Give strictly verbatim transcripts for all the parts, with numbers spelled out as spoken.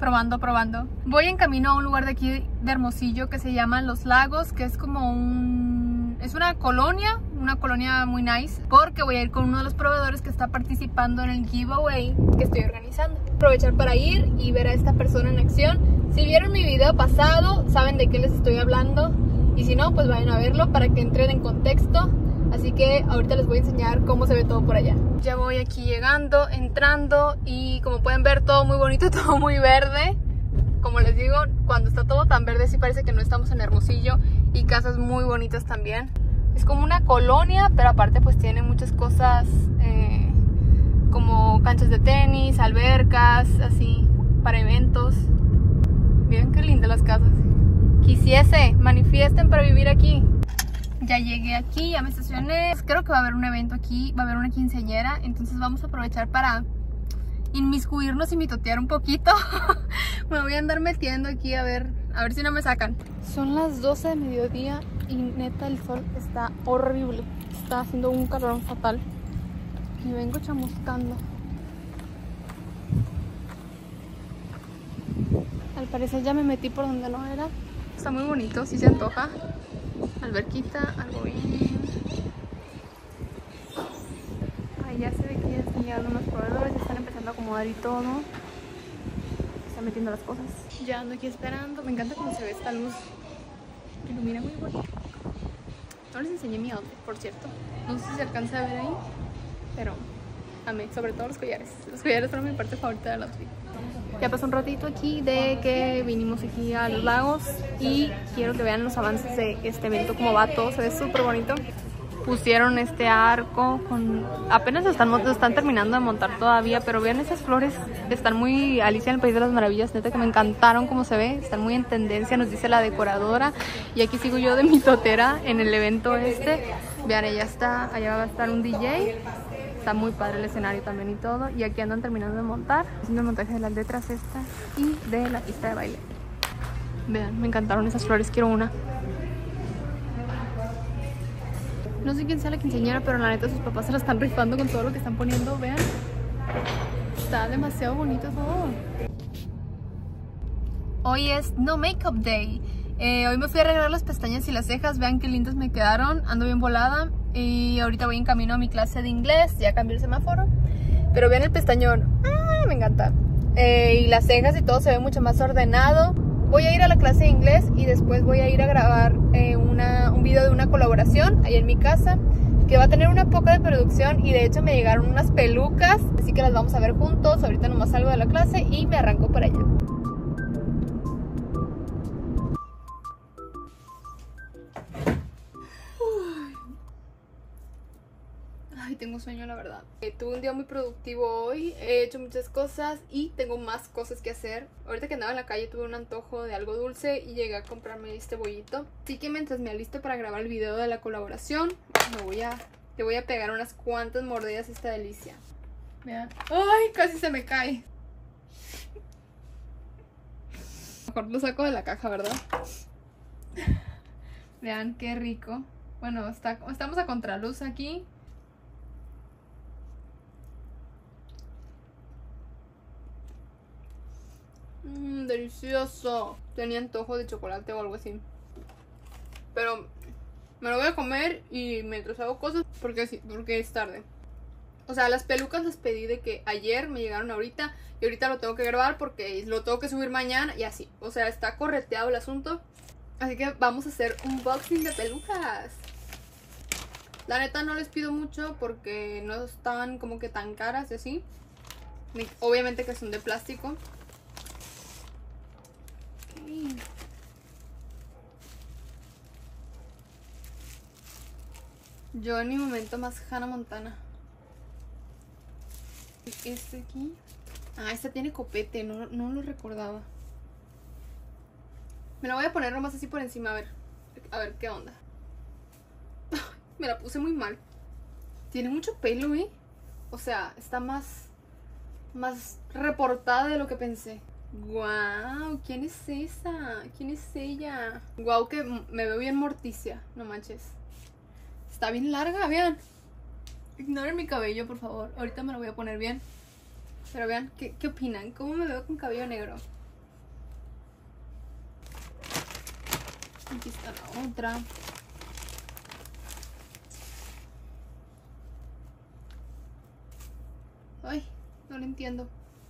Probando, probando. Voy en camino a un lugar de aquí de Hermosillo que se llama Los Lagos, que es como un... es una colonia, una colonia muy nice, porque voy a ir con uno de los proveedores que está participando en el giveaway que estoy organizando. Aprovechar para ir y ver a esta persona en acción. Si vieron mi video pasado, saben de qué les estoy hablando, y si no, pues vayan a verlo para que entren en contexto. Así que ahorita les voy a enseñar cómo se ve todo por allá. Ya voy aquí llegando, entrando, y como pueden ver, todo muy bonito, todo muy verde. Como les digo, cuando está todo tan verde sí parece que no estamos en Hermosillo, y casas muy bonitas también. Es como una colonia, pero aparte pues tiene muchas cosas eh, como canchas de tenis, albercas, así, para eventos. Miren qué lindas las casas. Quisiese, manifiesten para vivir aquí. Ya llegué aquí, ya me estacioné. Creo que va a haber un evento aquí, va a haber una quinceañera, entonces vamos a aprovechar para inmiscuirnos y mitotear un poquito. Me voy a andar metiendo aquí a ver, a ver si no me sacan. Son las doce de mediodía y neta el sol está horrible. Está haciendo un calor fatal. Y vengo chamuscando. Al parecer ya me metí por donde no era. Está muy bonito, sí se antoja. Alberquita, algo bien. Ahí ya se ve que ya están llegando unos proveedores, ya están empezando a acomodar y todo. Están metiendo las cosas. Ya ando aquí esperando. Me encanta cómo se ve esta luz. Ilumina muy bonito. No les enseñé mi outfit, por cierto. No sé si se alcanza a ver ahí, pero amé, sobre todo los collares. Los collares fueron mi parte favorita del outfit. Ya pasó un ratito aquí de que vinimos aquí a Los Lagos y quiero que vean los avances de este evento, cómo va todo, se ve súper bonito. Pusieron este arco, con apenas lo están, lo están terminando de montar todavía, pero vean esas flores, están muy Alicia en el País de las Maravillas, neta que me encantaron cómo se ve, están muy en tendencia, nos dice la decoradora. Y aquí sigo yo de mi totera en el evento este. Vean, allá está, allá va a estar un D J. Está muy padre el escenario también y todo. Y aquí andan terminando de montar, haciendo el montaje de las letras estas y de la pista de baile. Vean, me encantaron esas flores, quiero una. No sé quién sea la quinceañera, pero la neta sus papás se la están rifando con todo lo que están poniendo. Vean, está demasiado bonito todo. Hoy es No Makeup Day. Eh, hoy me fui a arreglar las pestañas y las cejas. Vean qué lindas me quedaron, ando bien volada. Y ahorita voy en camino a mi clase de inglés. Ya cambié el semáforo. Pero vean el pestañón. ¡Ah! Me encanta. Eh, y las cejas y todo se ve mucho más ordenado. Voy a ir a la clase de inglés y después voy a ir a grabar eh, una, un video de una colaboración ahí en mi casa, que va a tener una poca de producción, y de hecho me llegaron unas pelucas, así que las vamos a ver juntos. Ahorita nomás salgo de la clase y me arranco para allá. Ay, tengo sueño, la verdad. Eh, tuve un día muy productivo hoy, he hecho muchas cosas y tengo más cosas que hacer. Ahorita que andaba en la calle tuve un antojo de algo dulce y llegué a comprarme este bollito. Así que mientras me alisto para grabar el video de la colaboración, me voy a, le voy a pegar unas cuantas mordidas a esta delicia. Vean. ¡Ay! Casi se me cae. Mejor lo saco de la caja, ¿verdad? Vean qué rico. Bueno, está, estamos a contraluz aquí. Mmm, delicioso. Tenía antojo de chocolate o algo así, pero me lo voy a comer y mientras hago cosas, porque, sí, porque es tarde. O sea, las pelucas las pedí de que ayer, me llegaron ahorita, y ahorita lo tengo que grabar porque lo tengo que subir mañana y así. O sea, está correteado el asunto. Así que vamos a hacer un unboxing de pelucas. La neta no les pido mucho porque no están como que tan caras y así. Obviamente que son de plástico. Okay. Yo en mi momento más Hannah Montana. Este aquí. Ah, este tiene copete, no, no lo recordaba. Me la voy a poner nomás así por encima, a ver. A ver qué onda. Me la puse muy mal. Tiene mucho pelo, ¿eh? O sea, está más Más reportada de lo que pensé. Wow, ¿quién es esa? ¿Quién es ella? Wow, que me veo bien Morticia, no manches. Está bien larga, vean. Ignoren mi cabello, por favor. Ahorita me lo voy a poner bien. Pero vean, ¿qué, qué opinan? ¿Cómo me veo con cabello negro? Aquí está la otra. Ay, no lo entiendo.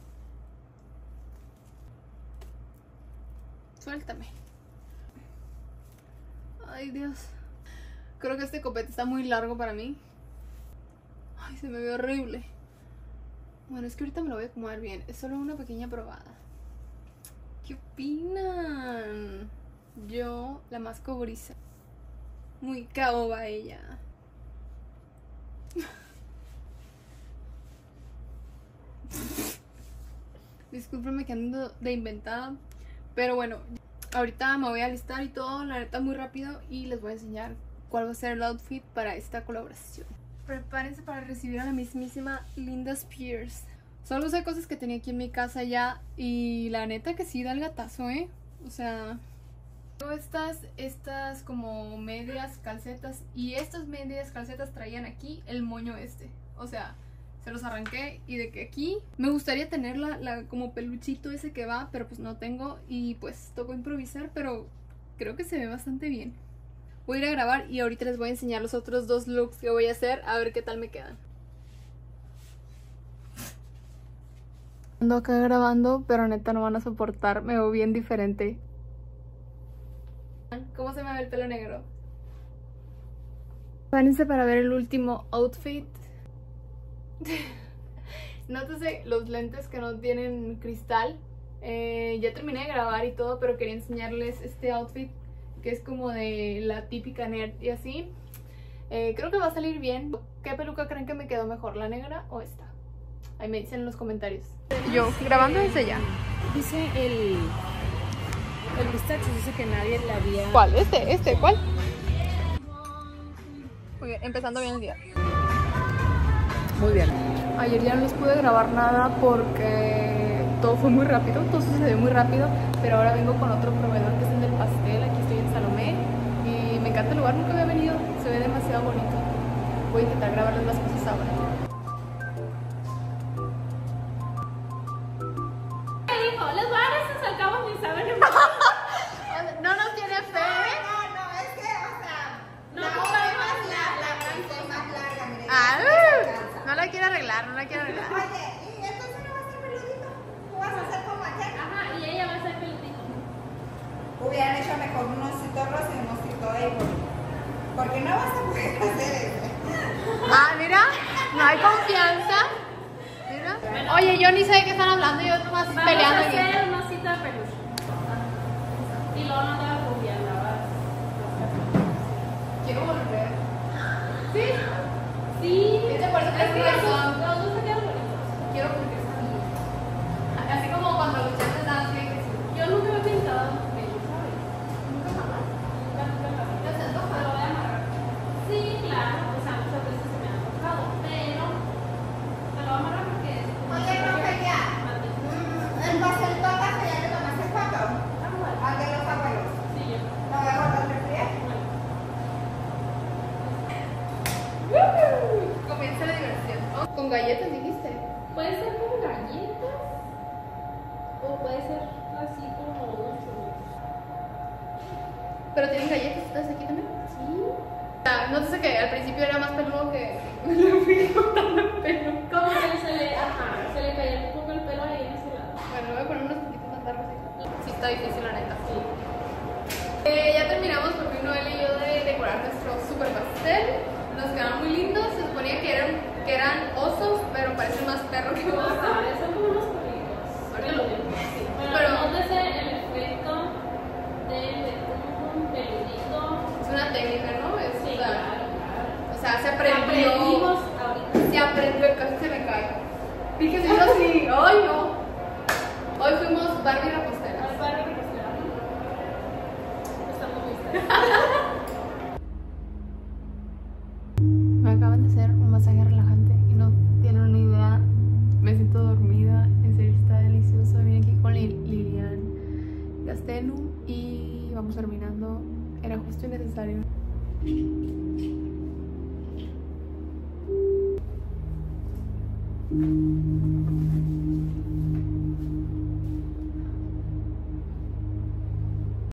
Suéltame. Ay, Dios. Creo que este copete está muy largo para mí. Ay, se me ve horrible. Bueno, es que ahorita me lo voy a acomodar bien. Es solo una pequeña probada. ¿Qué opinan? Yo, la más cobriza. Muy caoba ella. Discúlpenme que ando de inventada. Pero bueno, ahorita me voy a alistar y todo, la neta, muy rápido. Y les voy a enseñar cuál va a ser el outfit para esta colaboración. Prepárense para recibir a la mismísima Linda Spears. Solo usé cosas que tenía aquí en mi casa ya. Y la neta que sí da el gatazo, ¿eh? O sea... Estas, estas como medias calcetas. Y estas medias calcetas traían aquí el moño este. O sea... Se los arranqué y de que aquí me gustaría tener la, la como peluchito ese que va, pero pues no tengo y pues tocó improvisar, pero creo que se ve bastante bien. Voy a ir a grabar y ahorita les voy a enseñar los otros dos looks que voy a hacer, a ver qué tal me quedan. Ando acá grabando, pero neta no van a soportar, me veo bien diferente. ¿Cómo se me ve el pelo negro? Prepárense para ver el último outfit. Nótese los lentes que no tienen cristal. eh, Ya terminé de grabar y todo, pero quería enseñarles este outfit que es como de la típica nerd y así. eh, Creo que va a salir bien. ¿Qué peluca creen que me quedó mejor, la negra o esta? Ahí me dicen en los comentarios. Yo grabando desde allá. Dice el... El pistacho, dice que nadie la había... ¿Cuál? ¿Este? ¿Este? ¿Cuál? Muy bien, empezando bien el día. Muy bien. Ayer ya no les pude grabar nada porque todo fue muy rápido, todo sucedió muy rápido. Pero ahora vengo con otro proveedor que es el del pastel. Aquí estoy en Salomé y me encanta el lugar, nunca había venido. Se ve demasiado bonito. Voy a intentar grabarles las cosas ahora. Los bares al cabo ni saben. No nos tiene fe. No, no, es que, o sea, no, la hoja es más larga, la blanca es más larga, mire. Ah, ya se alcanza. no la quiero arreglar, no la quiero arreglar. Oye, ¿y entonces no va a ser peludito? ¿Tú vas a hacer como aquel? Ajá, y ella va a ser peludito. Hubieran hecho mejor un osito rosa y un osito Avon. Porque no vas a poder hacer eso. Ah, mira, no hay confianza. Mira. Oye, yo ni sé de qué están hablando, yo nomás Vamos peleando a aquí. hacer una cita de peluche. Y luego no te vas a rubia, la vas. Quiero volver. Sí. Sí. ¿Qué te parece que Es que es los eso? los dos se quedan bonitos. Quiero porque es así. Así como cuando luchaste danza y que sí. Yo nunca me he pintado pelo, ¿sabes? Nunca jamás. Nunca, nunca, nunca. ¿Te has antojado? Me lo voy a amarrar. Sí, claro. O sea, muchas veces se me ha antojado, pero me lo voy a amarrar porque es como... Oye, no, que ya. El pastel toca que ya le tomaste foto. Al de los abuelos. Sí, yo. Lo voy a guardar de pie. Comienza la diversión. Oh, con galletas dijiste. Puede ser con galletas o puede ser así como dulce. Pero tienen galletas ustedes aquí también. Sí. Ah, no sé que al principio era más peludo que le fui cortando el pelo. Como que se le, ajá, se le caía un poco el pelo ahí en ese lado. Bueno, voy a poner unos poquitos más largos. ¿Sí? Sí, está difícil la neta. Sí. Eh, ya terminamos por fin Noel y yo de decorar nuestro super pastel. Nos quedaron muy lindos. Se suponía que eran, que eran osos, pero parecen más perro que No oso. sabes, son como unos perritos. Ahorita lo Sí. Pero, Pero- nótese el efecto del betún peludito. Es una técnica, ¿no? Es, Sí, o, sea, claro, claro. o sea, se aprendió. Aprendimos ahorita. Se aprendió, casi se me cae. Fíjese, yo así. ¡Ay, no! Hoy fuimos Barbie repostera. Al padre repostera. Estamos listas. Me acaban de hacer un masaje relajante y no tienen una idea. Me siento dormida, en serio está delicioso. Vine aquí con Lil- Lilian Gastenu y vamos terminando. Era justo y necesario.